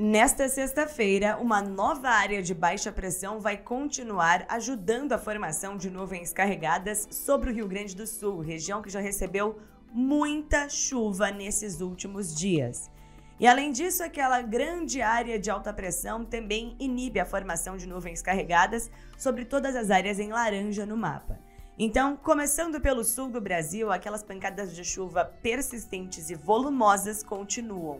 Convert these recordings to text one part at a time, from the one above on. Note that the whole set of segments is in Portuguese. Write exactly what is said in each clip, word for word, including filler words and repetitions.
Nesta sexta-feira, uma nova área de baixa pressão vai continuar ajudando a formação de nuvens carregadas sobre o Rio Grande do Sul, região que já recebeu muita chuva nesses últimos dias. E além disso, aquela grande área de alta pressão também inibe a formação de nuvens carregadas sobre todas as áreas em laranja no mapa. Então, começando pelo sul do Brasil, aquelas pancadas de chuva persistentes e volumosas continuam.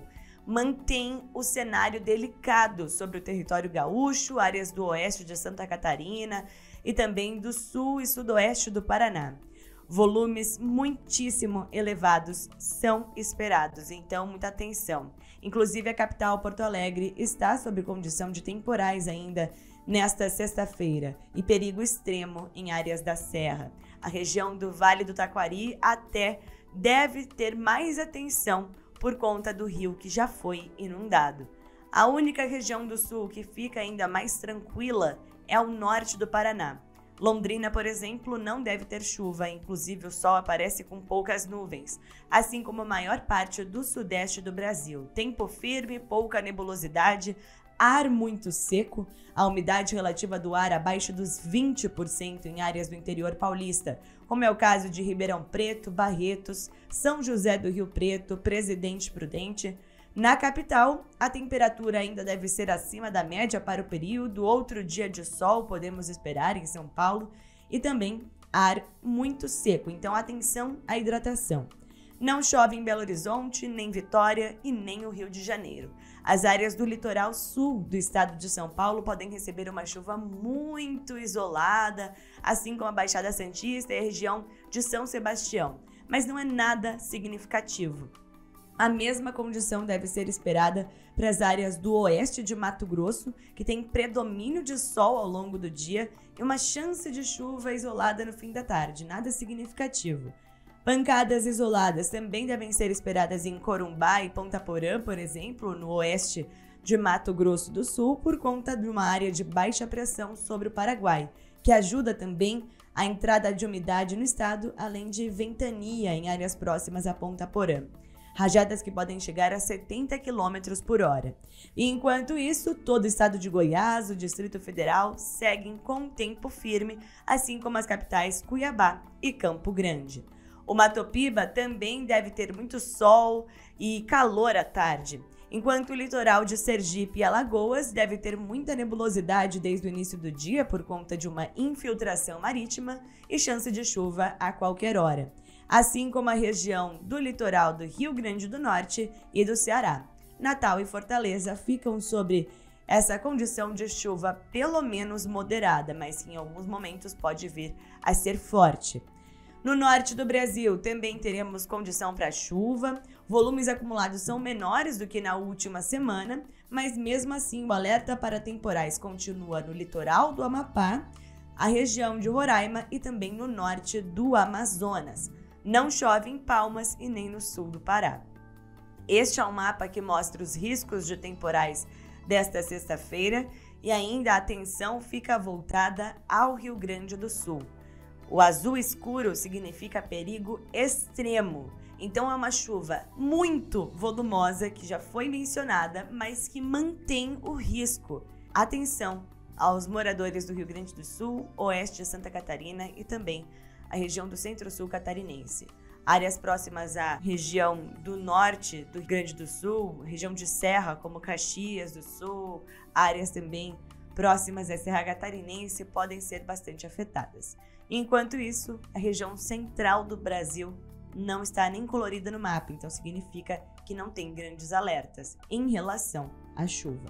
Mantém o cenário delicado sobre o território gaúcho, áreas do oeste de Santa Catarina e também do sul e sudoeste do Paraná. Volumes muitíssimo elevados são esperados, então muita atenção. Inclusive a capital, Porto Alegre, está sob condição de temporais ainda nesta sexta-feira e perigo extremo em áreas da Serra. A região do Vale do Taquari até deve ter mais atenção por conta do rio que já foi inundado. A única região do sul que fica ainda mais tranquila é o norte do Paraná. Londrina, por exemplo, não deve ter chuva, inclusive o sol aparece com poucas nuvens, assim como a maior parte do sudeste do Brasil. Tempo firme, pouca nebulosidade, ar muito seco, a umidade relativa do ar abaixo dos vinte por cento em áreas do interior paulista, como é o caso de Ribeirão Preto, Barretos, São José do Rio Preto, Presidente Prudente. Na capital, a temperatura ainda deve ser acima da média para o período, outro dia de sol podemos esperar em São Paulo e também ar muito seco, então atenção à hidratação. Não chove em Belo Horizonte, nem Vitória e nem o Rio de Janeiro. As áreas do litoral sul do estado de São Paulo podem receber uma chuva muito isolada, assim como a Baixada Santista e a região de São Sebastião, mas não é nada significativo. A mesma condição deve ser esperada para as áreas do oeste de Mato Grosso, que tem predomínio de sol ao longo do dia e uma chance de chuva isolada no fim da tarde, nada significativo. Pancadas isoladas também devem ser esperadas em Corumbá e Ponta Porã, por exemplo, no oeste de Mato Grosso do Sul, por conta de uma área de baixa pressão sobre o Paraguai, que ajuda também a entrada de umidade no estado, além de ventania em áreas próximas a Ponta Porã. Rajadas que podem chegar a setenta quilômetros por hora. E enquanto isso, todo o estado de Goiás, o Distrito Federal, seguem com tempo firme, assim como as capitais Cuiabá e Campo Grande. O Mato Piba também deve ter muito sol e calor à tarde, enquanto o litoral de Sergipe e Alagoas deve ter muita nebulosidade desde o início do dia por conta de uma infiltração marítima e chance de chuva a qualquer hora, assim como a região do litoral do Rio Grande do Norte e do Ceará. Natal e Fortaleza ficam sob essa condição de chuva pelo menos moderada, mas que em alguns momentos pode vir a ser forte. No norte do Brasil também teremos condição para chuva, volumes acumulados são menores do que na última semana, mas mesmo assim o alerta para temporais continua no litoral do Amapá, a região de Roraima e também no norte do Amazonas. Não chove em Palmas e nem no sul do Pará. Este é um mapa que mostra os riscos de temporais desta sexta-feira e ainda a atenção fica voltada ao Rio Grande do Sul. O azul escuro significa perigo extremo, então é uma chuva muito volumosa que já foi mencionada, mas que mantém o risco. Atenção aos moradores do Rio Grande do Sul, oeste de Santa Catarina e também a região do centro-sul catarinense. Áreas próximas à região do norte do Rio Grande do Sul, região de serra como Caxias do Sul, áreas também próximas à Serra Catarinense podem ser bastante afetadas. Enquanto isso, a região central do Brasil não está nem colorida no mapa, então significa que não tem grandes alertas em relação à chuva.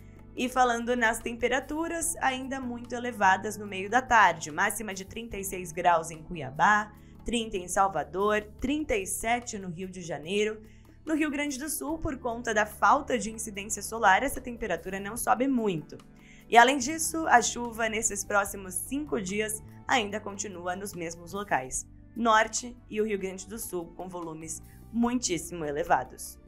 E falando nas temperaturas, ainda muito elevadas no meio da tarde, máxima de trinta e seis graus em Cuiabá, trinta em Salvador, trinta e sete no Rio de Janeiro. No Rio Grande do Sul, por conta da falta de incidência solar, essa temperatura não sobe muito. E além disso, a chuva nesses próximos cinco dias ainda continua nos mesmos locais, Norte e o Rio Grande do Sul, com volumes muitíssimo elevados.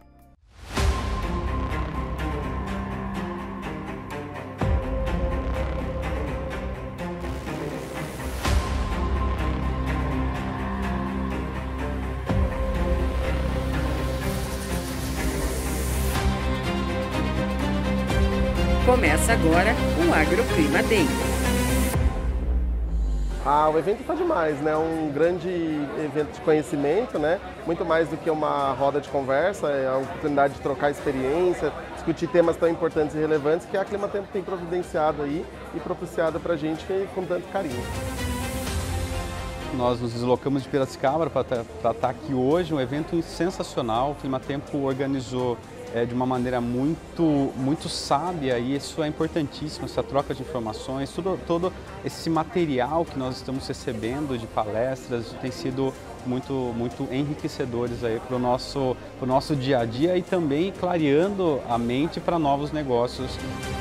Começa agora o Agroclima Day. Ah, o evento está demais, né? Um grande evento de conhecimento, né? Muito mais do que uma roda de conversa, é a oportunidade de trocar experiência, discutir temas tão importantes e relevantes que a Climatempo tem providenciado aí e propiciado para a gente com tanto carinho. Nós nos deslocamos de Piracicaba para estar aqui hoje, um evento sensacional. O Climatempo organizou é, de uma maneira muito, muito sábia e isso é importantíssimo, essa troca de informações, tudo, todo esse material que nós estamos recebendo de palestras tem sido muito, muito enriquecedores para o nosso, pro nosso dia a dia e também clareando a mente para novos negócios.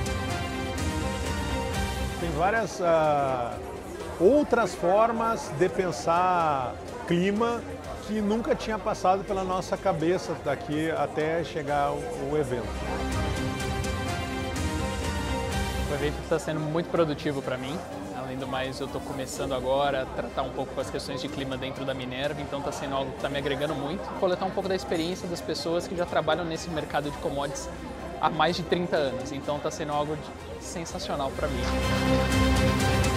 Tem várias uh, outras formas de pensar clima que nunca tinha passado pela nossa cabeça daqui até chegar o, o evento. O evento está sendo muito produtivo para mim. Além do mais, eu estou começando agora a tratar um pouco com as questões de clima dentro da Minerva, então está sendo algo que está me agregando muito. Coletar um pouco da experiência das pessoas que já trabalham nesse mercado de commodities há mais de trinta anos, então está sendo algo de sensacional para mim.